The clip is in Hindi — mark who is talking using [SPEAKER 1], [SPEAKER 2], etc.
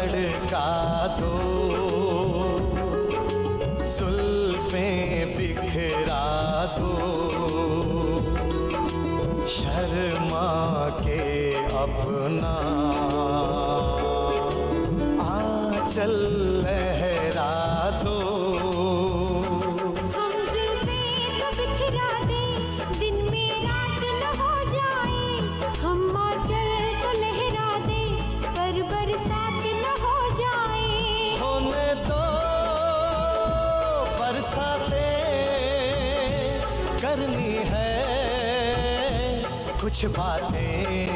[SPEAKER 1] धड़का दो, जुल्फें बिखरा दो, शर्मा के अपना आंचल लहरा दो।
[SPEAKER 2] हम जुल्फें तो बिखरा दे, दिन में रात न हो जाए, हम आंचल तो लहरा दे, पर बरसात न हो जाए।
[SPEAKER 1] होने दो बरसातें, करनी है कुछ बातें,